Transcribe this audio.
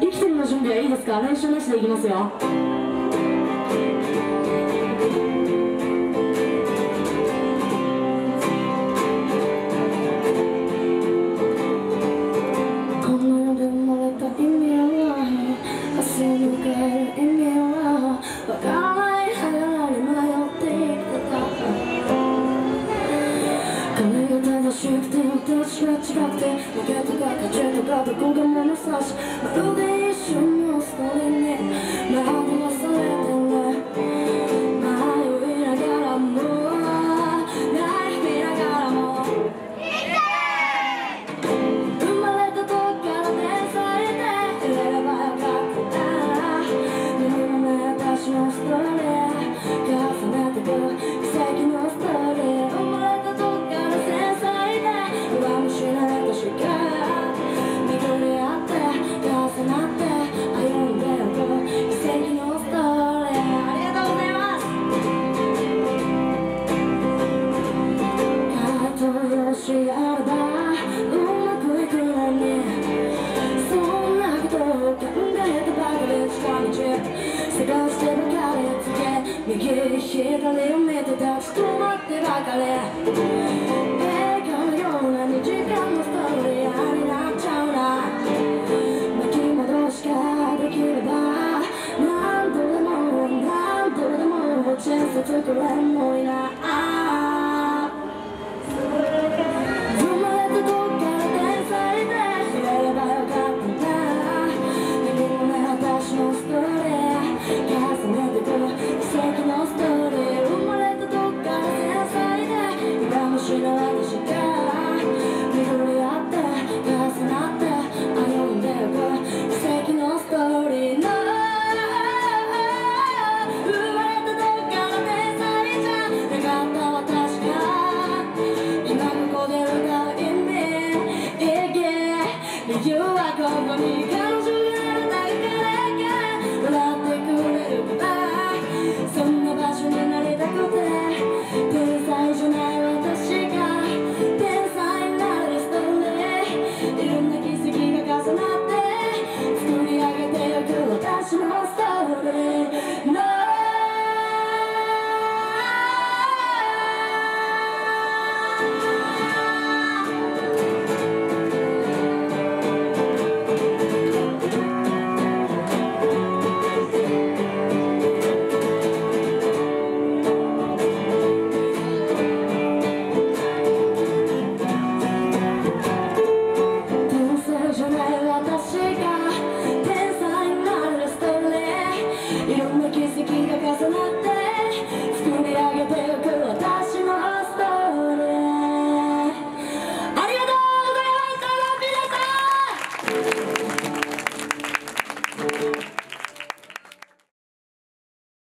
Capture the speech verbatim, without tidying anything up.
生きてるの準備はいいですか？練習なしでいきますよ。この世で生まれた意味は、明日を迎える意味はわからない腹に迷って生きてた。彼が正しくて私が違くて、負けとか勝ちとかどこが物差し、まるで一緒のストーリーに惑わされてる。迷いながらも泣きながらも生まれた時から天才でいれればよかったな。何もない私のストーリー重ねてく奇跡のストーリー。生まれた時から天才で弱虫な私が巡り合って重なって歩んでゆく奇跡のストーリー。ありがとうございます。回答用紙あればうまくいくのに、そんなことを考えてばかり近道探してばかりつけ、右左を見て立ち止まってばかり映画のようなにじかんのストーリーになっちゃうな。巻き戻しができれば何度でも何度でも人生作れんのにな。生まれた時から天才でいれればよかったな。何もない私のストーリー重ねてく奇跡のストーリー。生まれた時から天才で弱虫な私が巡り合って重なって歩んでゆく奇跡のストーリー。